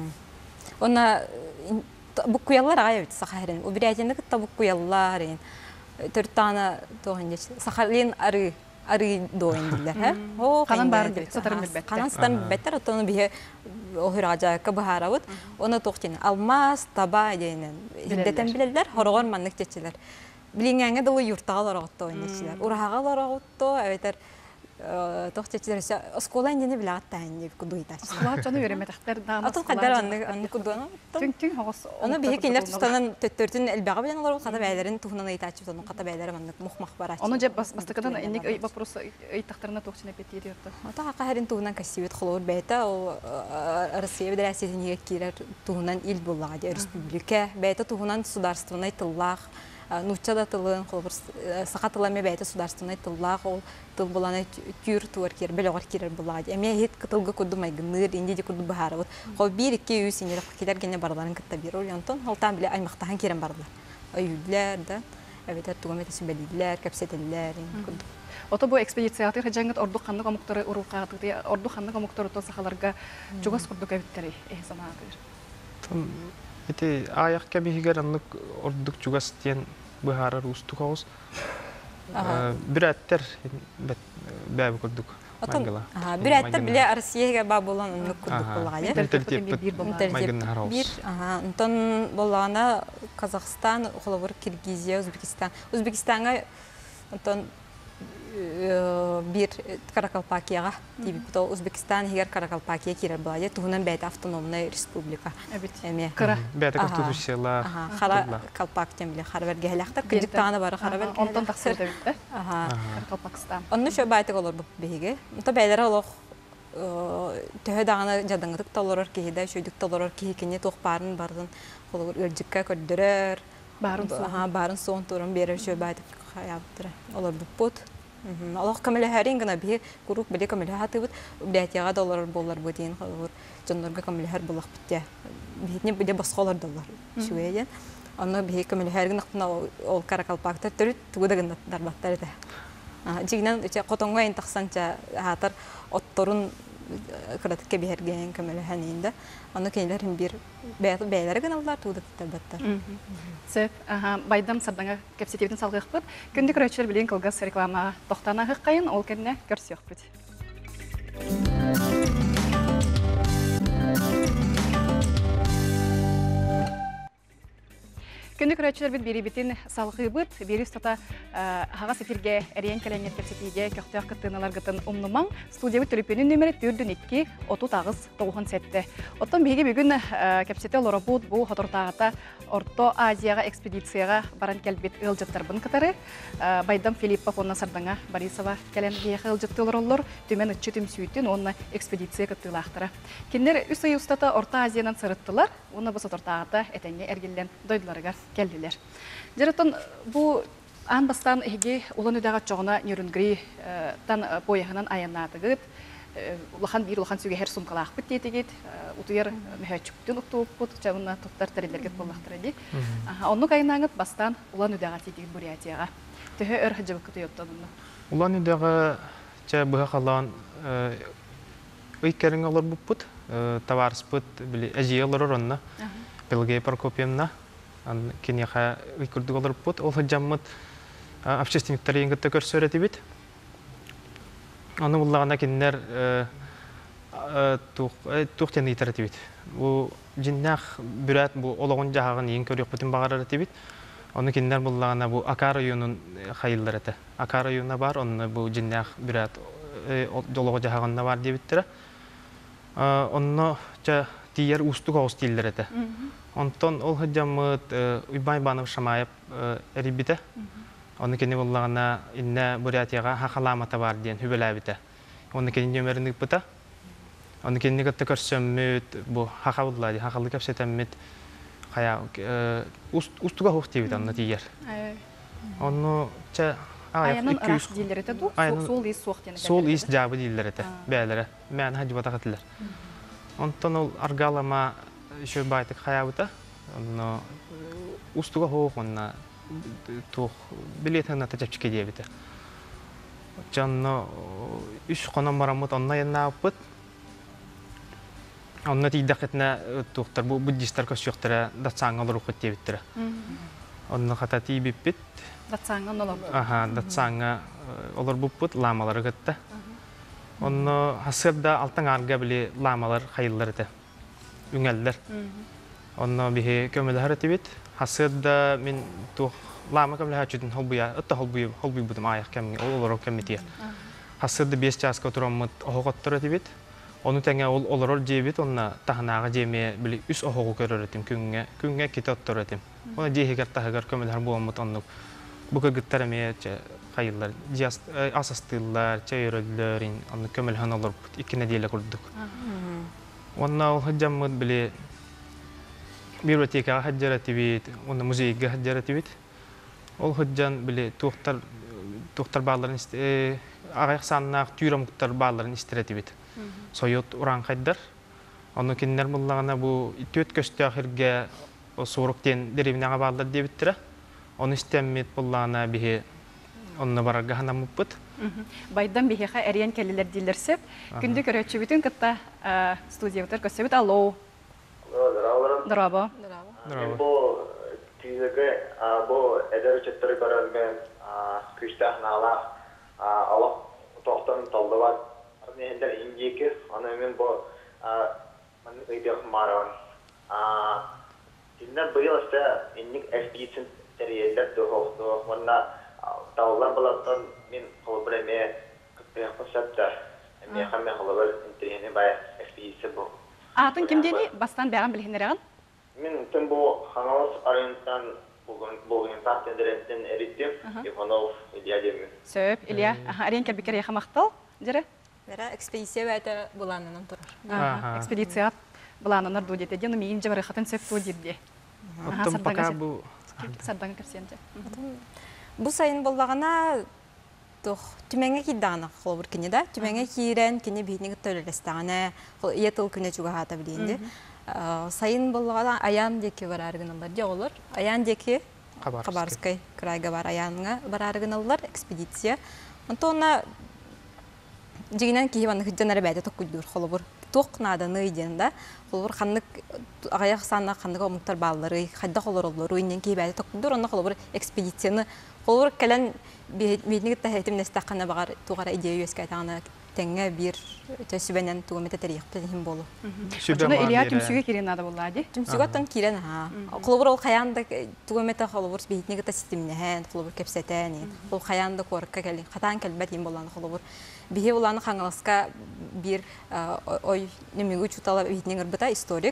Она букуяллар айбыт сака херин. Убиратенде кытта букуяллар. Төртана тогын сахалин ары ары доин дилер. О, канан бар деп сатарым билбет. Канан сатарым билбеттер, отону бие охиража кабахаравыт. Оны тоқтин алмаз, таба дейнен. Хиддетен билелер, хорогор маннык чечилер. Билиңәңе дылы юртагал ороготто ойнечилер. Урагал ороготто, әйтер тоқтечилер. Оскола индене билаттан деп кудуйтач. Оскола жаны өреметактер дана. Атын кадар анны анны кудуна. Түң түң хогос. Оны бие келер тустанан төттөртүн элбага белән олар ката бәйләрен тухнан айтачып, оны ката бәйләре маннык мухмах барач. Оны жеп бастыкадан инник вопрос ыйтактарына тохчына бетти диyordu. Ата хака хәрин тухнан касибет холор бәйтә, ол Россия дәрәсәсенә кирәр тухнан ил булга, республика, бәйтә тухнан государственный тыллах. Нучада тылын холбыр сакатыламе бәйте сударственный тыллах ол тыл буланы тюр туар кер белогар кирер булады. Эме хит кытылга кудумай гыныр инде де куду бахара вот. Хол бир ике үс инде килер гене барларын кытта бир олонтон холтан биле аймактаган керен барлар. Аюдлар да әбетер тугамет сибелиләр, капсетелләр куду. Ото бу экспедициятыр хаҗаңгат орду ханны комуктары урукка тыты орду ханны комуктары то сахаларга жугас курдук әбиттәри эхсамагыр. Ити аяк кебигер аннык ордук чугас тен бахара рустукаус. Бир аттер бәбе курдук. Ага, бир аттер биле Россиягә ба булган аннык курдук булган. Бир, ага, онтон болгана Казахстан, Холовыр, Киргизия, Узбекистан. Узбекистанга онтон бир Каракалпакияга тибип то Узбекистан һәр Каракалпакия кирер булады. Тугунан бәйт автономный республика. Эме. Бәйт конституциялар. Ага, Кара Калпак темле Харвер гәләхтә кыҗык таны бар Харвер. Онтон тахсыр да бит. Ага. Каракалпакстан. Онны шо бәйт олар бу беге. Онта бәйләр олох төһә дагына жадыңгык таллар киһидә шөйдүк таллар киһикене тохпарын бардын. Олар үрҗиккә көддөрөр. Барын ага, барын сон турын берер шо бәйт хаяптыр. Олар бу пот Аллах камиле һәрин гына бие курук биле камиле хатыбыт биятяга доллар боллар бөтен халыр жоннорга камиле һәр булак битә битне биле баскалар доллар шуяя аны бие камиле һәр гына ол Каракалпакта төрүт тугыдагында дарбаттар да жигнан үчә котонга ин таксанча хатыр отторун кыратыкка бергән камиле һәнинде аны кенләрен бир бәйләре гына булар тугыдак дарбаттар. Сөп, байдам сардаңа кепсетебетін салғық бұд. Күнді көрәтшілер білен қылғыз реклама тоқтана қайын, ол кәдіне көрсек бұд. Күнді көрәтшілер біт бері бітін салғы бұд. Бері ұстата хаға сефирге әрейен кәләңет кепсетеге көқтіяқ күттіналар ғытын ұмнымаң. Студия бұд төліпенің нөмірі түрдің екі отыз ағыз тоғын сәтті. Оттан бейге бүгін кепсете лора бұд бұл хотортағыта Орто Азияға экспедицияға баран кәлбет ылжыттар бұн кітары. Байдам Филиппов онна сардаңа Борисова кәләнге ылжыттылар олар. Төмен үтчі түмсүйттен онна экспедиция күттілақтыра. Кендер үс ай ұстата Орта Азиянан сырыттылар. Оны бұл сотортағыта әтәңе әргелден дойдыларыға келділер. Жараттан бұл ан бастан еге улан өдәғат жоғына нейронгри тан бойағынан аянатығыд. Улахан бир улахан сүге һәр сумкалах бит тетегет, утыер мәһәчүктен уктуп бут, чагына тоттар тәреләргә буллахтыр иде. Аха, онны кайнаңыт бастан улан үдәгә тетегет Бурятияга. Төһә өр хәҗәбе көтә яттанны. Улан үдәгә чә быга калган ый кәреңгәләр бут, товарс бут, биле әҗиялар оранна. Белгә Прокопьевна Кенеха икурдук олар бут. Ол хаджаммыт общественниктар енгітті көрсөреті бит. Аны буллагана киннер тух тен итәрәте бит. Бу жиннах бүрәт бу ологон жагын ең көрөк бутын багарыры бит. Аны киннер буллагана бу Акар районун хайыллары. Акар районуна бар, аны бу жиннах бүрәт ологон жагында бар дебиттер. Онно жа тиер устук авыз тилләре. Онтон ол хаҗамыт уйбай банып шамаеп эрибите. Аны кине буллагана инне Бурятияга хакаламата бар дигән хүбеләбите. Аны кине нөмерник бута. Аны кине гәтә көрсәммет бу хакавылла ди, хакалык әпсәтәммет кая устуга хохтибит аны тиер. Аны ча Аянын ыраш диләре тә ду, сол ис суктен. Сол ис җабы диләре тә, бәләре. Мен хаҗ батакатлар. Онтон ол аргалама еще байтык хаябыта. Аны устуга хох онна тух билетына тәҗәпчикә дибите. Жанны үч кана марамат онна янна апыт. Онна тидәкетнә тухтар бу буддисттар көчөктәре датсаңга рухат дибиттер. Онна хата тибиппит. Датсаңга нолор. Аха, датсаңга олар буппут ламалар гытта. Онна хасырда алтын арга биле ламалар хайыллар те. Үңәлләр. Онна бихе көмеләр тибит. Хасырда мин тух лама көмеләр чөтен холбуя, отта холбуя, холбуй бутым аяк кемге, олар кемития. Хасырда беш часка тураммыт оготтыр тибит. Onu tenge ol olor jebit onna tahnaga jeme bili üs ohogu köröretim küngge küngge kitot öğretim. Ona jehiger tahagar kömeler bu amut onluk. Bu kırgıtlar me hayırlar just asastılar çayırların onu kömelhan olur ikine diyle kurduk. Onna o hajamut bili biblioteka hajjarati bit onna müzeyge hajjarati bit. Ol hajjan bili tuhtar tuhtar bağların işte ayak sannak tüyramuktar bağların istireti bit. Soyut uran kaydar. Onu kinler bullagana bu tüt köstü ahirge o sorukten deribine bağlar debittire. Onu istemmet bullagana bihi onu baraga hanamıpıt. Baydan bihi ha eriyen kelliler dilersep. Gündük öğretçi bütün kıtta studiyalar kösebit. Alo. Draba. Draba. Bu tüyüge bu eder çetleri karargen küstah nala Allah tohtanın taldı var. Nehder injeki, anamın bu manı ödek maran. Dinler buyur işte innik expedition teriyeler doğdu. Ona tavlar balatan min kolaborame konseptler. Min hamle kolabor interiyene bay expedition bu. Atın kim dedi? Bastan beğen bilhinler Min tüm bu Hanavuz Aryan'tan bugün bugün partnerlerimden eritim. Ivanov İlyadem. Söp İlya. Aryan kelbikere yaxamaktal. Jere? Бара экспедиция бәте буланынан турар. Экспедиция буланынан ду дете. Дені мейін жабары қатын сөп ту дирде. Оттым пока бу сардан кірсенде. Бу сайын боллагана тох түмәңгә киддагына холбур кине да. Түмәңгә кирен кине битне төлөлестагына ятыл күнә чуга хата билинде. Сайын боллагана аян деке бар аргыналар жолор. Аян деке Кабарскай крайга бар аянга бар аргыналар экспедиция. Антона Жигинен кийван хыджанары бәйдә токкуйдур холобур. Ток наданы иденда. Холобур ханнык агаяк санна ханнык омуктар баллары, хадда холороллар, уйнен кий бәйдә токкуйдур. Онда холобур экспедицияны холобур калан бедник тәһәтим нестакана багар тугара идея өскәтәгән тәңгә бир төсүбәнән тугымета тарих тәһим болу. Жона Илья түмсүгә кирен нада булды. Түмсүгә тан кирен ха. Холобур ол хаянда тугымета холобур бедник та системне һән холобур кепсәтәне. Ол хаянда корка кали. Хатан калбәт им булган холобур. Бихе уланы хаңаласка бир ой немеге чутала битнең рбата историк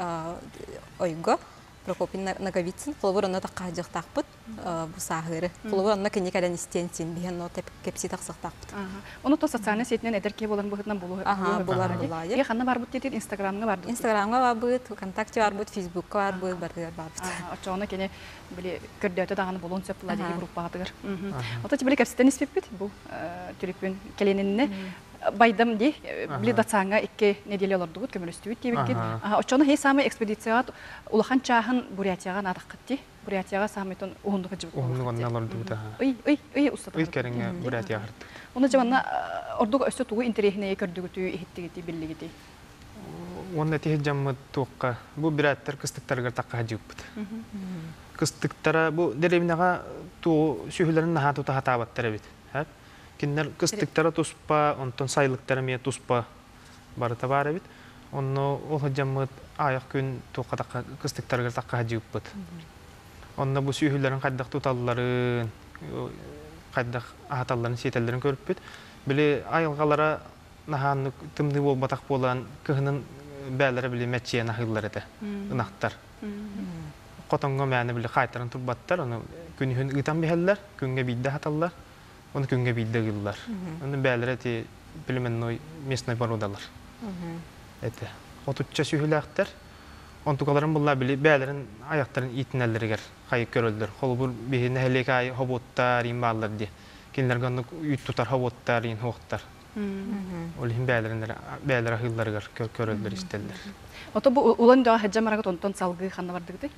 ойго Прокопин Наговицын холобур аны такка жактакпыт бу сагыры. Холобур аны кенекаден истенсин биһен но теп кепси таксактакпыт. Оны то социальный сетинен эдерке болан бухытнан болу. Ага, болар булай. Я ханна бар бут дете Инстаграмга бар. Инстаграмга бар бут, ВКонтакте бар бут, Фейсбукка бар бут, бардыр бар бут. Ага, ачаны кене биле көрдөтө даганы болон сөпла деги группага тыгыр. Ото тибеле кепситен испеппит бу түрүпүн келенинне байдам ди биле датсаңга икки неделе олордугут көмөлөстүбүт дебекке. Ачаны хей самый экспедицияга улахан чахын Бурятияга надаккытти. Бурятияга самытын угундуга жибит. Угундуга налордугут. Ой, ой, ой устата. Ой кереңе Бурятияга кырды. Оны жаманна ордуга өстө тугу интерехине көрдүгүтү ихиттигити биллигити. онна тиһи жаммыт туокка бу бираттар кыстыктарга такка жыппыт. Кыстыктара бу деревняга туу сүйүлөрүн наха тута хатабаттар бит. Хап. Киндер кыстыктара туспа, онтон сайлыктара ме туспа барыта бар бит. Онно ол жаммыт аяк күн туокка такка кыстыктарга такка жыппыт. Онна бу сүйүлөрүн кайдак туталларын, кайдак аталларын сетелдерин көрүп бит. Биле айылгалара нахан тымды болбатак болан кыһынын бәләре биле мәче нахыллар эте. Ынактар. Котонго мәне биле кайтарын турбаттар, аны күнүн ытан бехеллер, күнгө бидде хаталлар, аны күнгө бидде гыллар. Аны бәләре те билеменной местный породалар. Эте. Отучча сүйүләктер. Онтугаларын булла биле бәләрен аяктарын итнәлләргә кайы көрөлдөр. Холбур бехине хелекай хоботтар имбаллар ди. Кинлерге аны ут тутар хоботтар ин хоктар. Олин бәләрендер бәләр хылларга көрөлдөр истеллер. Ото бу улан да хаҗа марагат онтон салгы ханна бардыгы ди.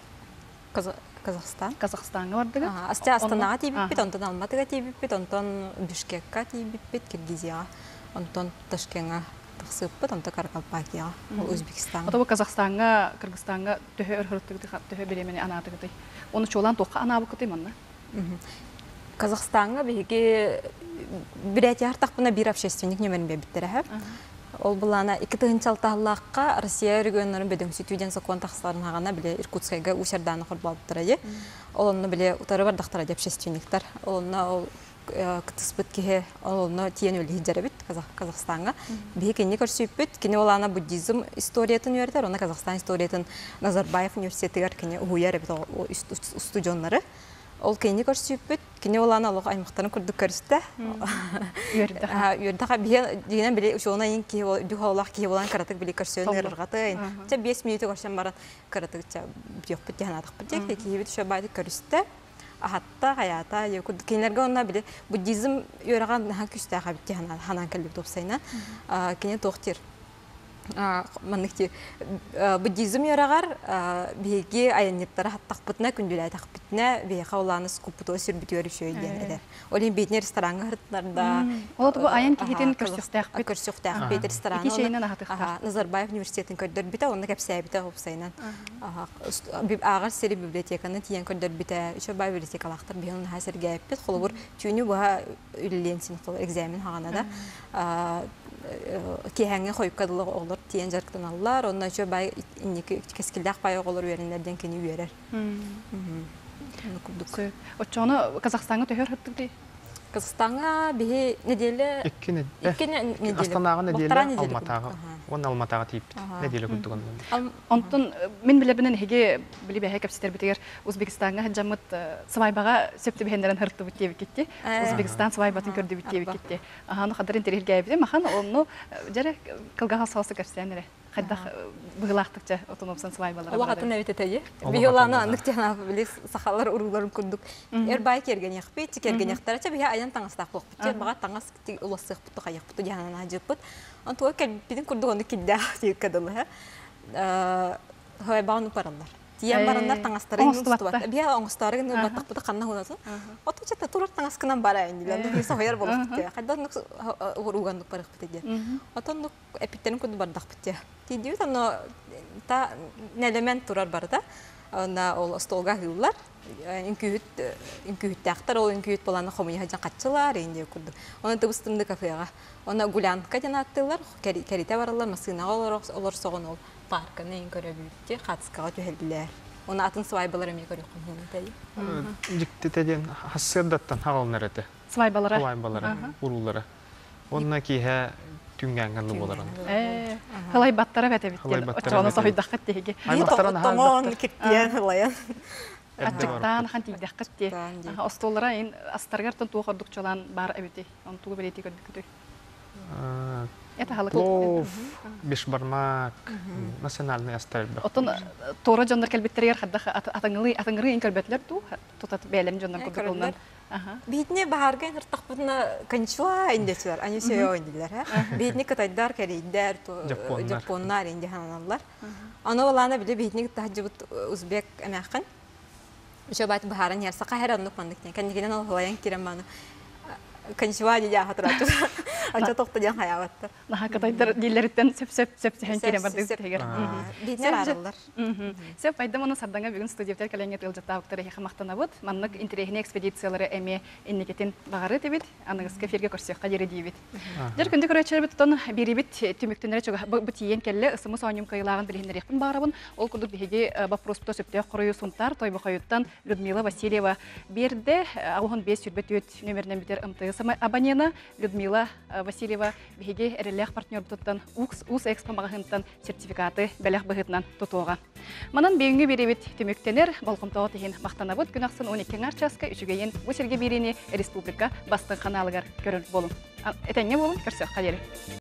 Казахстан. Казахстанга бардыгы. Астя Астанага тибиппит, онтон Алматыга тибиппит, онтон Бишкекка тибиппит, Киргизияга, онтон Ташкентга тахсыппыт, онтон Каракалпакияга, Өзбекстанга. Ото бу Казахстанга, Кыргызстанга төһө өрхөртүгү төһө беремени анатыгы ди. Оны чолан токка анабы кыты манна. Казахстанга биги биретяр тахпына бир общественник немерин бебиттере. Ол булана эки миң алтыга Россия регионнарын бедеңси түйден закон тахсыларын хагана биле Иркутскайга усерданы курбалып турады. Олонны биле утары бардактар деп общественниктер. Олонна ол кытыспыт кеhe олонно тиен өлі жарабит Казахстанга. Биги кенне көрсөппүт, кене олана буддизм историятын үйрөтөр, она Казахстан историятын Назарбаев университетигер кене уйар бит студионнары. Ол кенне көрсөппүт, кене олана алык аймактарын күрдүк көрсөтө. Үйрөдө. А үйрөдө биген дегенен биле ошона ин ки духалак ки болан каратык биле көрсөнөр ыргаты. Же беш минут көрсөм барат каратыкча жок бит жанадык бит. Ки бит ошо байды көрсөтө. Ахатта хаята ёкуд кенерге онна биле буддизм үйрөгөн ха күстө хабит жана ханан келип топсайна. А кене токтир. Маныкти буддизм ярагар биге аянеттар хаттакпытна күндүлай такпытна бие хавланыс купуто сирбит өрүшөйден эдер. Олин бетне ресторанга хырттарда. Ол бу аян кигитин көрсөктак бит. Көрсөктак бет ресторан. Кичейнен ахатыкта. Назарбаев университетин көдөр бите, онда кепсәбите хопсайнан. Ага. Агар сери библиотеканы тиен көдөр бите, ошо бай библиотекалактар бигин хасырга эппет, холбур түйүнү буга үлленсин кыл экзамен хаганада. Кехәңе койып кадылы олар тиен жарктан аллар, онна ошо бай иннеки кескилдак бай олар үйренерден кени үйрер. Очону Казахстанга төһөр хыттык ди. Казахстанга бии неделе Икки неделе. Астанага неделе, Алматага. Он Алматага тип. Неделе күттүгөн. Онтон мен билебинен хеге билибе хекепситер битер Өзбекстанга хаҗамыт свайбага сөптү бендерен хыртты бит деп кетти. Өзбекстан свайбатын көрдү бит деп кетти. Аханы кадарын терилге бит. Махан онну жаре кылгага салсы көрсөнөр. Хадда быгылактыкча отонопсан свайбалар. Вакытын эвететеги. Биоланы андыктана биле сахалар уругларын күрдүк. Эрбай керген якпыт, керген яктарача бия аян таңастак болуп бит. Бага таңас уласык бут каяк бут жанана жыппыт. Антуа кел бидин күрдүк аны кидде тиккадылы. Э, хой бауну параллар. Тиен барандар таңастарын устубат. Бия оңстарын баттак бут канна хунасы. Отуча турар таңаскынан бара индилер. Бир сохаяр болуп бит. Кайдан уругандык барык бит. Отон эпиттен күрдү бардак бит. Тидиу тано та нелемент турар барда. Ана ол столга хыллар. Инкүт инкүт тактар ол инкүт боланы хомуя жан катчылар инде күрдү. Аны тыбыстымды кафега. Аны гулянка жана аттылар. Керите баралар масына олар олар согон ол парканы ин көрөбүттү. Катскага төһөлдүлөр. Аны атын свайбалар эме көрөк көнүнтэй. Диктетеден хассырдаттан хагалнар эте. Свайбалара. Свайбалара, урулары. Онна киһе түнгәнгәнле булар аны. Э, халай баттара бете бит. Очону сойдаккат теге. Томон киттен халаян. Ачыктан ханти даккатте. Остоллара ин астаргартан туохордук чолан бар эбити. Он тугу белети көрдүктү. А, это халык. Плов, бешбармак, национальный астарбак. Отон тора жондар келбеттерер хадда атаңлы атаңры ин келбетлер ту тотат белем жондар көрдүкөлнөн. Аха. Битне баарга тартакпытна кончуа индесер, ани сөйө индилер, ха. Битне катайдар керейдер, жапоннар инде ханалар. Аны олана биле битне тахжыбыт узбек эмакын. Ошо бат бааран ярса кайранлык мандыктен. Кандигенен ал халаян кирем баны. Кончуа дия хатрату. Ача тоқты ден хаябаттар. Наха катайдар дилерден сөп-сөп сөп теген барды тегер. Бейтер арылар. Сөп пайда моны сардаңа бүгін студиятер калеңге тылжата уктары хамактанабыт. Маннык интерехне экспедициялары эме инникетин багары тебит, аныгыска ферге көрсөкка дере дибит. Жер күндө көрөчөр тон берибит түмүктөнөр чөг бу тиен келле ысымы сонюм кыйлаган билгендерекпин барабын. Ол курдук биһиги вопросто сөптө корою сунтар той бахаюттан Людмила Васильева берде агын бес сүрбөт өт номеринен битер МТС абонена Людмила Васильева биһиги эрелек партнер буттан УС Экспо магазинтан сертификаты белек быгытнан тотуга. Манан бегиңге берибит түмүктөнөр балкомтоо теген мактанабыт күнаксын он эки часка үчүгейин бу серге бирини республика бастын каналыгар көрүп болун. Этеңге болун көрсөк кадери.